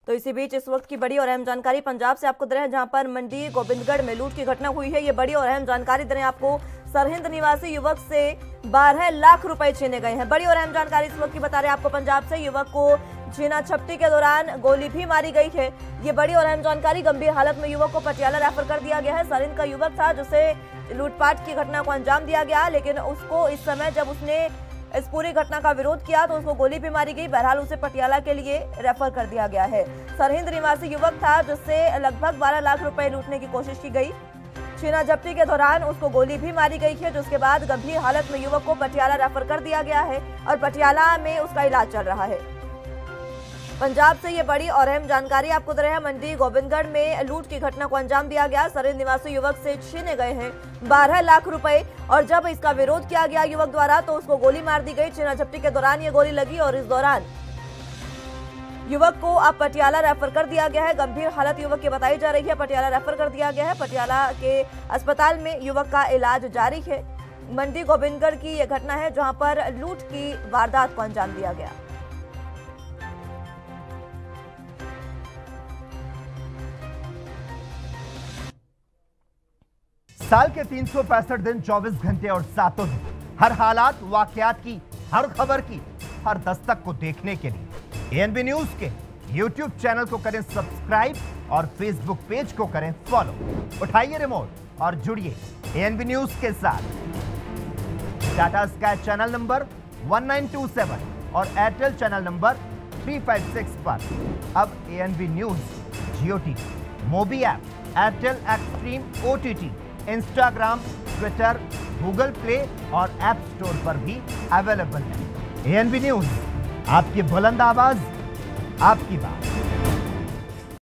तो इसी बीच इस वक्त की बड़ी और अहम जानकारी पंजाब से आपको दे रहे हैं, जहां पर मंडी गोबिंदगढ़ में लूट की घटना हुई है। ये बड़ी और अहम जानकारी दे रहे हैं आपको। सरहिंद निवासी युवक से 12 लाख रुपए छीने गए हैं। बड़ी और अहम जानकारी इस वक्त की बता रहे हैं आपको पंजाब से। युवक को छीना झपटी के दौरान गोली भी मारी गई है। ये बड़ी और अहम जानकारी। गंभीर हालत में युवक को पटियाला रेफर कर दिया गया है। सरहिंद का युवक था जिसे लूटपाट की घटना को अंजाम दिया गया, लेकिन उसको इस समय जब उसने इस पूरी घटना का विरोध किया तो उसको गोली भी मारी गई। बहरहाल उसे पटियाला के लिए रेफर कर दिया गया है। सरहिंद निवासी युवक था जिससे लगभग 12 लाख रुपए लूटने की कोशिश की गई। छीना झपटी के दौरान उसको गोली भी मारी गई है, जिसके बाद गंभीर हालत में युवक को पटियाला रेफर कर दिया गया है और पटियाला में उसका इलाज चल रहा है। पंजाब से ये बड़ी और अहम जानकारी आपको दे रहे हैं। मंडी गोबिंदगढ़ में लूट की घटना को अंजाम दिया गया। सरहिंद निवासी युवक से छीने गए हैं 12 लाख रुपए और जब इसका विरोध किया गया युवक द्वारा तो उसको गोली मार दी गई। छीना झपटी के दौरान ये गोली लगी और इस दौरान युवक को अब पटियाला रेफर कर दिया गया है। गंभीर हालत युवक की बताई जा रही है। पटियाला रेफर कर दिया गया है। पटियाला के अस्पताल में युवक का इलाज जारी है। मंडी गोबिंदगढ़ की यह घटना है जहां पर लूट की वारदात को अंजाम दिया गया। साल के 365 दिन 24 घंटे और 7 दिन हर हालात वाकयात की, हर खबर की, हर दस्तक को देखने के लिए एएनबी न्यूज के YouTube चैनल को करें सब्सक्राइब और Facebook पेज को करें फॉलो। उठाइए रिमोट और जुड़िए एएनबी न्यूज के साथ। टाटा स्काई चैनल नंबर 1927 और एयरटेल चैनल नंबर 356 पर अब ANB news Jio TV, Mobi app, Airtel Xstream OTT, Instagram, Twitter, Google Play और ऐप स्टोर पर भी अवेलेबल है। एएनबी न्यूज, आपकी बुलंद आवाज, आपकी बात।